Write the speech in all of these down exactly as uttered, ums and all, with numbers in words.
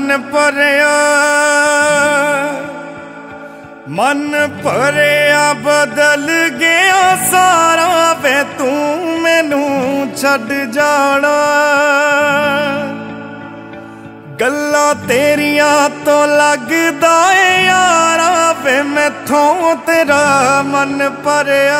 मन भरिया मन भरिया बदल गया सारा वे तू मैनू छड़ जाना गल्लां तेरिया तो लगदा है यारा वे मैथों तेरा मन भरिया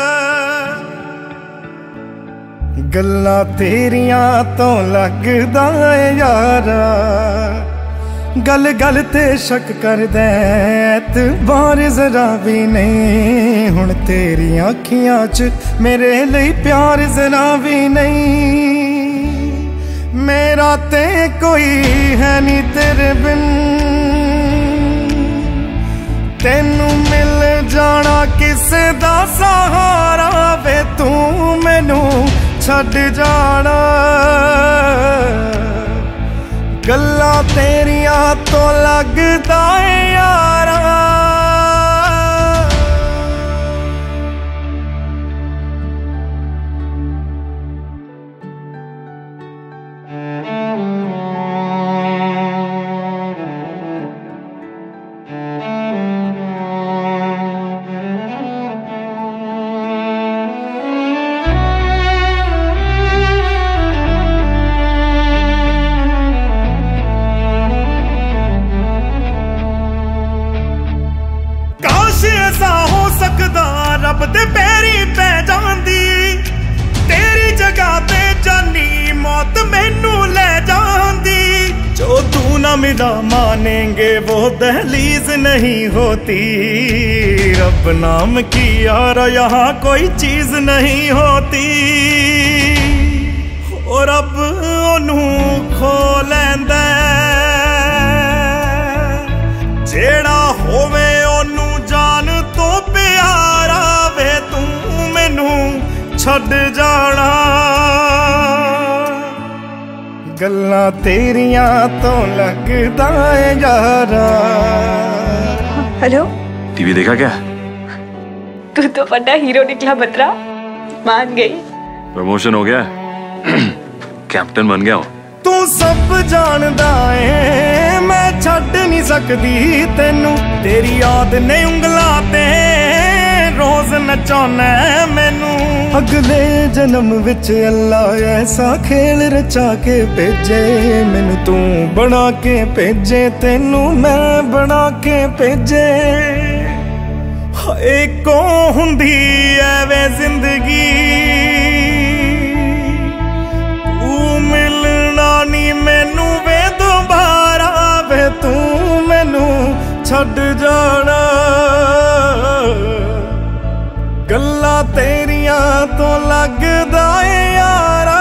गल्लां तेरिया तो लगदा है यारा गल गल ते शक कर दे एतबार जरा भी नहीं हुण तेरियां अखियां च मेरे लिए प्यार जरा भी नहीं मेरा ते कोई है नी तेरे बिन तेनू मिल जाना किसे दा सहारा वे तू मैनू छड़ जाना गल्लां तेरिया तो लगदा है यारा ऐसा हो सकदा रब दे पैरी पै जांदी तेरी जगह ते जानी मौत मैनू ले जांदी जो तू ना मिला मानेंगे वो दहलीज नहीं होती रब नाम की यार यहाँ कोई चीज नहीं होती और अब ओनू खो लैंदा जेड़ा होवे ओनू जान तो प्यारा वे तू मैनू छड़ जाना गल्लां तेरियां तो लगदा है यारा। हेलो, टीवी देखा क्या? तू तो बड़ा हीरो निकला बतरा, मान गई। प्रमोशन हो गया कैप्टन बन गया हूँ। तू सब जानदा है मैं छड़ नहीं सकदी तेनू तेरी याद ने उंगलां ते रोज नचाना मैनू अगले जन्म विच अल्लाह ऐसा खेल रचा के भेजे मैनू तू बना के भेजे तेनू मैं बना के भेजे एको हुंदी ऐवे जिंदगी नी मैनू वे दोबारा वे तू मैनू छड़ जाना गल्लां तेरियां तो लगदा है यारा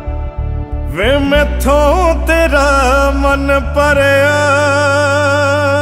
वे मैथों तेरा मन भरिया।